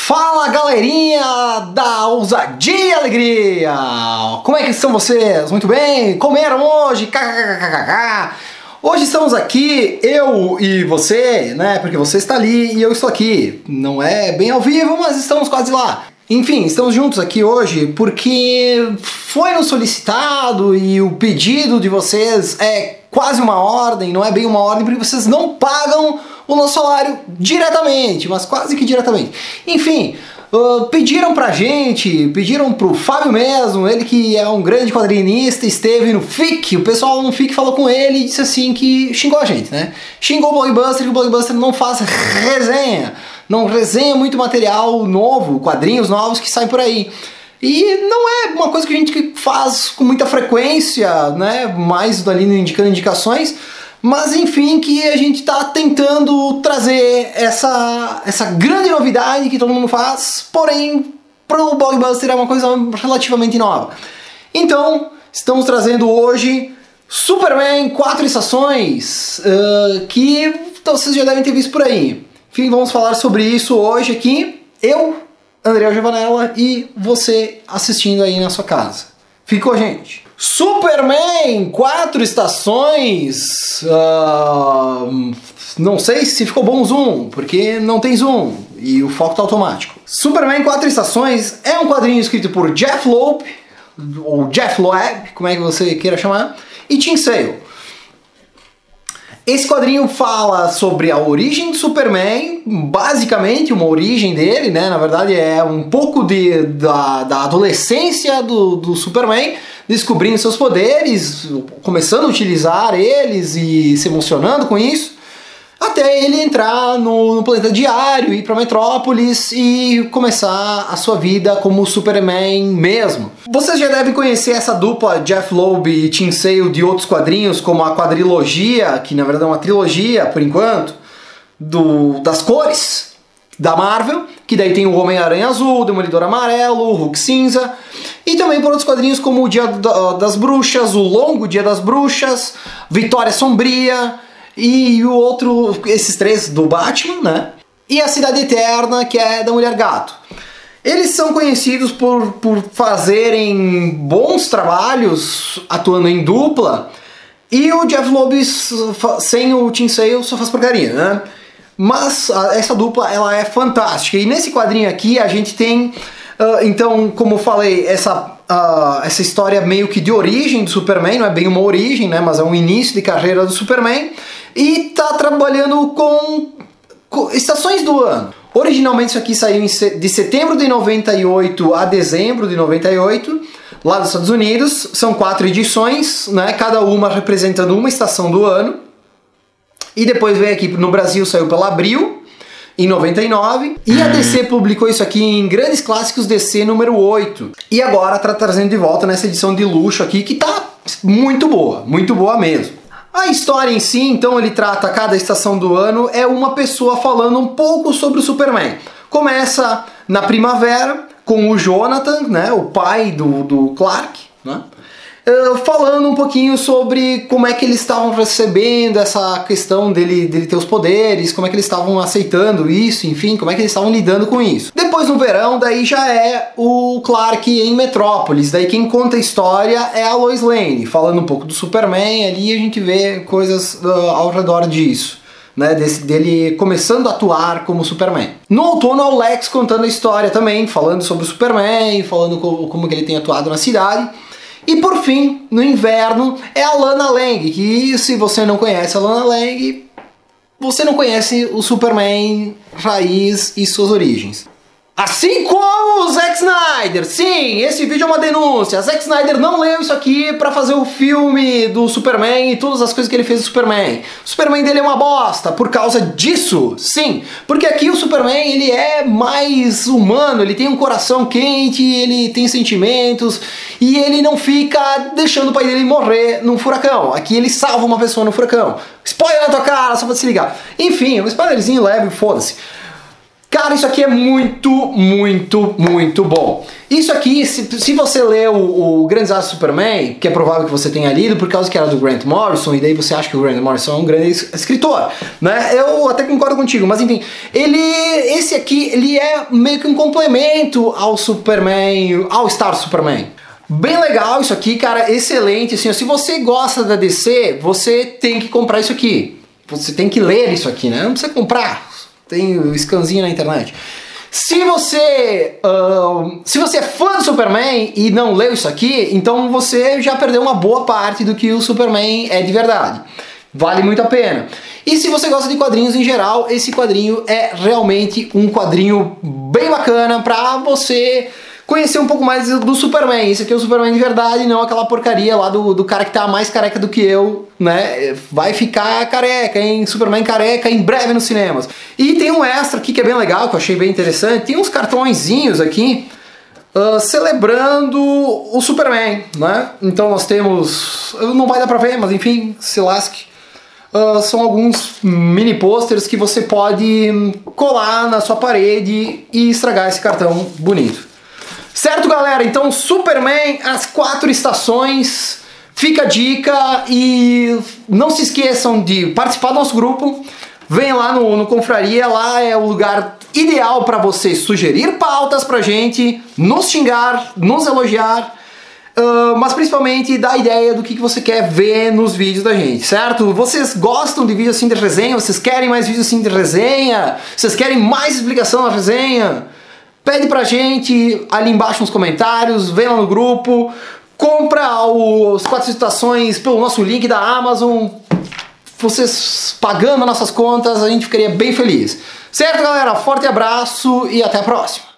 Fala galerinha da ousadia e alegria! Como é que estão vocês? Muito bem? Comeram hoje? KKKKK. Hoje estamos aqui, eu e você, né? Porque você está ali e eu estou aqui. Não é bem ao vivo, mas estamos quase lá. Enfim, estamos juntos aqui hoje porque foi nos solicitado e o pedido de vocês é quase uma ordem, não é bem uma ordem, porque vocês não pagam o nosso salário diretamente, mas quase que diretamente. Enfim, pediram pra gente, pediram pro Fábio mesmo, ele que é um grande quadrinista, esteve no FIC, o pessoal no FIC falou com ele e disse assim que xingou a gente, né? Xingou o Blockbuster, que o Blockbuster não faz resenha, não resenha muito material novo, quadrinhos novos que saem por aí. E não é uma coisa que a gente faz com muita frequência, né? Mais ali no Indicando Indicações, mas enfim, que a gente está tentando trazer essa grande novidade que todo mundo faz, porém para o Blockbuster é uma coisa relativamente nova. Então, estamos trazendo hoje Superman 4 estações, que vocês já devem ter visto por aí. Enfim, vamos falar sobre isso hoje aqui, eu, André Giovanella, e você assistindo aí na sua casa. Fica com a gente. Superman 4 estações, não sei se ficou bom o zoom, porque não tem zoom e o foco tá automático. Superman 4 estações é um quadrinho escrito por Jeph Loeb, ou Jeph Loeb, como é que você queira chamar, e Tim Sale. Esse quadrinho fala sobre a origem do Superman, basicamente uma origem dele, né? Na verdade é um pouco da adolescência do Superman, descobrindo seus poderes, começando a utilizar eles e se emocionando com isso, até ele entrar no planeta diário, ir para Metrópolis e começar a sua vida como Superman mesmo. Vocês já devem conhecer essa dupla Jeph Loeb e Tim Sale de outros quadrinhos, como a quadrilogia, que na verdade é uma trilogia por enquanto, das cores da Marvel, que daí tem o Homem-Aranha Azul, o Demolidor Amarelo, o Hulk Cinza, e também por outros quadrinhos como o Dia das Bruxas, o Longo Dia das Bruxas, Vitória Sombria, e o outro, esses três do Batman, né? E a Cidade Eterna, que é da Mulher Gato. Eles são conhecidos por fazerem bons trabalhos atuando em dupla, e o Jeph Loeb sem o Tim Sale só faz porcaria, né? Mas essa dupla ela é fantástica, e nesse quadrinho aqui a gente tem, então, como eu falei, essa história meio que de origem do Superman, não é bem uma origem, né, mas é um início de carreira do Superman, e tá trabalhando com estações do ano. Originalmente isso aqui saiu de setembro de 98 a dezembro de 98, lá dos Estados Unidos. São 4 edições, né, cada uma representando uma estação do ano. E depois veio aqui no Brasil, saiu pela Abril, em 99. E a DC publicou isso aqui em Grandes Clássicos DC número 8. E agora tá trazendo de volta nessa edição de luxo aqui, que tá muito boa mesmo. A história em si, então, ele trata cada estação do ano, é uma pessoa falando um pouco sobre o Superman. Começa na primavera, com o Jonathan, né, o pai do Clark, né? Falando um pouquinho sobre como é que eles estavam recebendo essa questão dele ter os poderes, como é que eles estavam aceitando isso, enfim, como é que eles estavam lidando com isso. Depois no verão, daí já é o Clark em Metrópolis, daí quem conta a história é a Lois Lane, falando um pouco do Superman, ali a gente vê coisas ao redor disso, né, dele começando a atuar como Superman. No outono é o Lex contando a história também, falando sobre o Superman, falando como que ele tem atuado na cidade. E por fim, no inverno, é a Lana Lang, que se você não conhece a Lana Lang, você não conhece o Superman raiz e suas origens. Assim como o Zack Snyder. Sim, esse vídeo é uma denúncia. Zack Snyder não leu isso aqui pra fazer o filme do Superman e todas as coisas que ele fez do Superman. O Superman dele é uma bosta por causa disso. Sim, porque aqui o Superman ele é mais humano, ele tem um coração quente, ele tem sentimentos e ele não fica deixando o pai dele morrer num furacão. Aqui ele salva uma pessoa no furacão. Spoiler na tua cara, só pra se ligar. Enfim, um spoilerzinho leve, foda-se. Cara, isso aqui é muito, muito, muito bom. Isso aqui, se você lê o Grandes Astros Superman, que é provável que você tenha lido por causa que era do Grant Morrison, e daí você acha que o Grant Morrison é um grande escritor, né? Eu até concordo contigo, mas enfim, esse aqui, ele é meio que um complemento ao Superman, ao Star Superman. Bem legal isso aqui, cara, excelente, assim, se você gosta da DC, você tem que comprar isso aqui. Você tem que ler isso aqui, né? Não precisa comprar, tem o scanzinho na internet. Se você é fã do Superman e não leu isso aqui, então você já perdeu uma boa parte do que o Superman é de verdade. Vale muito a pena. E se você gosta de quadrinhos em geral, esse quadrinho é realmente um quadrinho bem bacana pra você conhecer um pouco mais do Superman. Esse aqui é o Superman de verdade, não aquela porcaria lá do cara que tá mais careca do que eu, né? Vai ficar careca, hein? Superman careca em breve nos cinemas. E tem um extra aqui que é bem legal, que eu achei bem interessante. Tem uns cartõezinhos aqui celebrando o Superman, né? Então nós temos... Não vai dar pra ver, mas enfim, se lasque. São alguns mini posters que você pode colar na sua parede e estragar esse cartão bonito. Certo, galera? Então, Superman, as 4 estações, fica a dica e não se esqueçam de participar do nosso grupo. Venha lá no Confraria, lá é o lugar ideal para você sugerir pautas pra gente, nos xingar, nos elogiar, mas principalmente dar ideia do que você quer ver nos vídeos da gente, certo? Vocês gostam de vídeos assim de resenha? Vocês querem mais vídeos assim de resenha? Vocês querem mais explicação na resenha? Pede pra gente ali embaixo nos comentários, vem lá no grupo, compra os 4 estações pelo nosso link da Amazon. Vocês pagando nossas contas, a gente ficaria bem feliz. Certo, galera? Forte abraço e até a próxima!